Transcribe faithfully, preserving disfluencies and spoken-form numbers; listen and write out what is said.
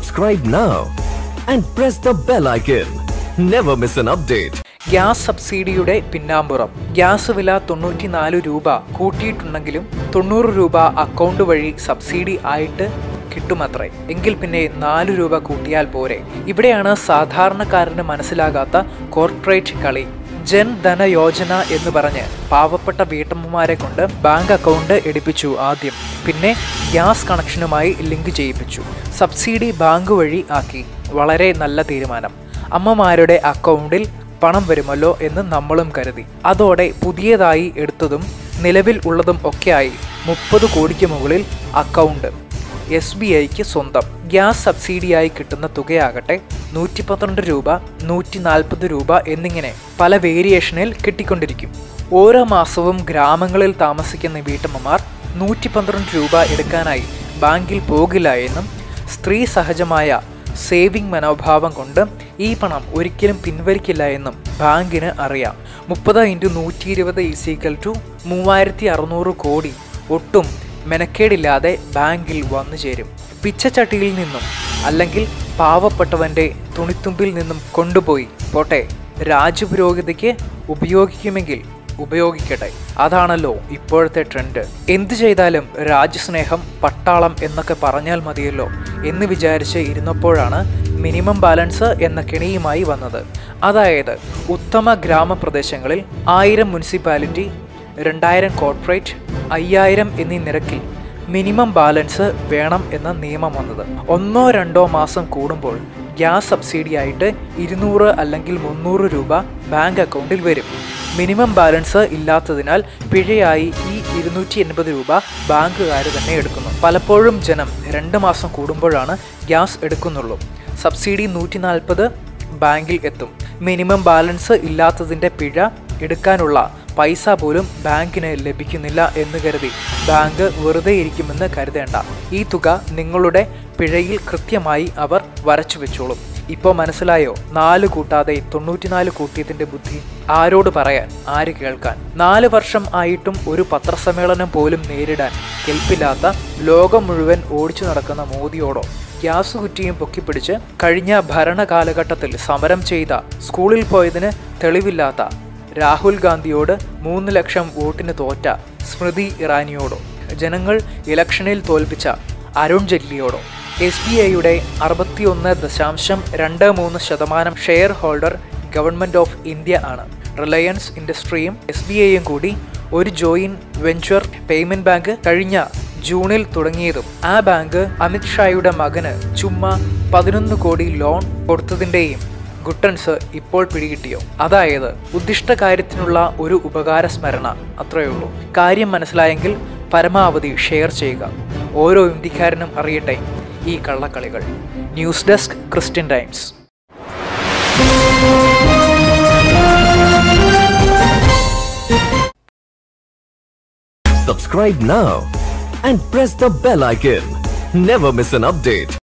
Subscribe now and press the bell icon. Never miss an update. Gas സബ്സിഡിയുടെ പിന്നാമ്പുറം. Gas വില തൊണ്ണൂറ്റിനാല് രൂപ കൂട്ടിയിട്ടുണ്ടെങ്കിലും തൊണ്ണൂറ് രൂപ അക്കൗണ്ട് വഴി സബ്സിഡി ആയിട്ട് കിട്ടുമത്രേ. എങ്കിൽ പിന്നെ നാല് രൂപ കൂട്ടിയാൽ പോരെ? ഇവിടെയാണ് സാധാരണക്കാരന് മനസ്സിലാകാത്ത കോർപ്പറേറ്റ് കളി. ജൻ ധന യോജന എന്ന് പറഞ്ഞ് പാവപ്പെട്ട വീട്ടമ്മമാരെ കൊണ്ട് ബാങ്ക് അക്കൗണ്ട് എടുപ്പിച്ചു ആദ്യം. പിന്നെ ഗ്യാസ് കണക്ഷനുമായി ലിങ്ക് ചെയ്യിപ്പിച്ചു. സബ്സിഡി ബാങ്ക് വഴി ആക്കി. വളരെ നല്ല തീരുമാനം. അമ്മമാരുടെ അക്കൗണ്ടിൽ പണം വരുമല്ലോ എന്ന് നമ്മളും കരുതി. അതോടെ പുതിയതായി എടുത്തതും നിലവിൽ ഉള്ളതും ഒക്കെയായി മുപ്പത് കോടിക്ക് മുകളിൽ അക്കൗണ്ട് എസ് ബി ഐക്ക് സ്വന്തം. ഗ്യാസ് സബ്സിഡിയായി കിട്ടുന്ന തുകയാകട്ടെ നൂറ്റി പന്ത്രണ്ട് രൂപ, നൂറ്റി നാൽപ്പത് രൂപ എന്നിങ്ങനെ പല വേരിയേഷനിൽ കിട്ടിക്കൊണ്ടിരിക്കും. ഓരോ മാസവും ഗ്രാമങ്ങളിൽ താമസിക്കുന്ന വീട്ടമ്മമാർ നൂറ്റി പന്ത്രണ്ട് രൂപ എടുക്കാനായി ബാങ്കിൽ പോകില്ല എന്നും സ്ത്രീ സഹജമായ സേവിംഗ് മനോഭാവം കൊണ്ട് ഈ പണം ഒരിക്കലും പിൻവലിക്കില്ല എന്നും ബാങ്കിന് അറിയാം. മുപ്പത് ഇൻറ്റു നൂറ്റി ഇരുപത് ഈസീക്കൽ ടു മൂവായിരത്തി അറുന്നൂറ് കോടി ഒട്ടും മെനക്കേടില്ലാതെ ബാങ്കിൽ വന്നു ചേരും. പിച്ചച്ചട്ടിയിൽ നിന്നും അല്ലെങ്കിൽ പാവപ്പെട്ടവൻ്റെ തുണിത്തുമ്പിൽ നിന്നും കൊണ്ടുപോയി പോട്ടെ, രാജ്യപുരോഗതിക്ക് ഉപയോഗിക്കുമെങ്കിൽ ഉപയോഗിക്കട്ടെ. അതാണല്ലോ ഇപ്പോഴത്തെ ട്രെൻഡ്. എന്തു ചെയ്താലും രാജ്യസ്നേഹം, പട്ടാളം എന്നൊക്കെ പറഞ്ഞാൽ മതിയല്ലോ എന്ന് വിചാരിച്ച് ഇരുന്നപ്പോഴാണ് മിനിമം ബാലൻസ് എന്ന കെണിയുമായി വന്നത്. അതായത് ഉത്തമ ഗ്രാമപ്രദേശങ്ങളിൽ ആയിരം മുനിസിപ്പാലിറ്റി, രണ്ടായിരം കോർപ്പറേറ്റ്, അയ്യായിരം എന്നീ നിരക്കിൽ മിനിമം ബാലൻസ് വേണം എന്ന നിയമം വന്നത്. ഒന്നോ രണ്ടോ മാസം കൂടുമ്പോൾ ഗ്യാസ് സബ്സിഡിയായിട്ട് ഇരുന്നൂറ് അല്ലെങ്കിൽ മുന്നൂറ് രൂപ ബാങ്ക് അക്കൗണ്ടിൽ വരും. മിനിമം ബാലൻസ് ഇല്ലാത്തതിനാൽ പിഴയായി ഈ ഇരുന്നൂറ്റി എൺപത് രൂപ ബാങ്കുകാർ തന്നെ എടുക്കുന്നു. പലപ്പോഴും ജനം രണ്ട് മാസം കൂടുമ്പോഴാണ് ഗ്യാസ് എടുക്കുന്നുള്ളൂ. സബ്സിഡി നൂറ്റി നാൽപ്പത് ബാങ്കിൽ എത്തും. മിനിമം ബാലൻസ് ഇല്ലാത്തതിൻ്റെ പിഴ എടുക്കാനുള്ള പൈസ പോലും ബാങ്കിന് ലഭിക്കുന്നില്ല എന്ന് കരുതി ബാങ്ക് വെറുതെ ഇരിക്കുമെന്ന് കരുതേണ്ട. ഈ തുക നിങ്ങളുടെ പിഴയിൽ കൃത്യമായി അവർ വരച്ചു വെച്ചോളും. ഇപ്പോൾ മനസ്സിലായോ? നാല് കൂട്ടാതെ തൊണ്ണൂറ്റിനാല് കൂട്ടിയതിൻ്റെ ബുദ്ധി ആരോട് പറയാൻ, ആര് കേൾക്കാൻ? നാല് വർഷം ആയിട്ടും ഒരു പത്രസമ്മേളനം പോലും നേരിടാൻ കെൽപ്പില്ലാത്ത, ലോകം മുഴുവൻ ഓടിച്ചു നടക്കുന്ന മോദിയോടോ, ഗ്യാസ് കുറ്റിയും പൊക്കിപ്പിടിച്ച് കഴിഞ്ഞ ഭരണകാലഘട്ടത്തിൽ സമരം ചെയ്ത, സ്കൂളിൽ പോയതിന് തെളിവില്ലാത്ത രാഹുൽ ഗാന്ധിയോട് മൂന്ന് ലക്ഷം വോട്ടിന് തോറ്റ സ്മൃതി ഇറാനിയോടോ, ജനങ്ങൾ ഇലക്ഷനിൽ തോൽപ്പിച്ച അരുൺ ജെയ്റ്റ്ലിയോടോ, എസ് ബി ഐയുടെ അറുപത്തി ഒന്ന് ദശാംശം രണ്ട് മൂന്ന് ശതമാനം share holder government of India ആണ്. റിലയൻസ് ഇൻഡസ്ട്രിയും എസ് ബി ഐയും കൂടി ഒരു ജോയിന്റ് വെഞ്ചർ പേയ്മെന്റ് ബാങ്ക് കഴിഞ്ഞ ജൂണിൽ തുടങ്ങിയതും ആ ബാങ്ക് അമിത്ഷായുടെ മകന് ചുമ്മാ പതിനൊന്ന് കോടി ലോൺ കൊടുത്തതിൻ്റെയും ഗുട്ടൻസ് ഇപ്പോൾ പിടികിട്ടിയോ? അതായത് ഉദ്ദിഷ്ട കാര്യത്തിനുള്ള ഒരു ഉപകാര സ്മരണ, അത്രയേ ഉള്ളൂ. കാര്യം മനസ്സിലായെങ്കിൽ പരമാവധി ഷെയർ ചെയ്യുക. ഓരോ ഇന്ത്യക്കാരനും അറിയട്ടെ ഈ കള്ളക്കളികൾ. News desk, Christian Times. Subscribe now and press the bell icon. Never miss an update.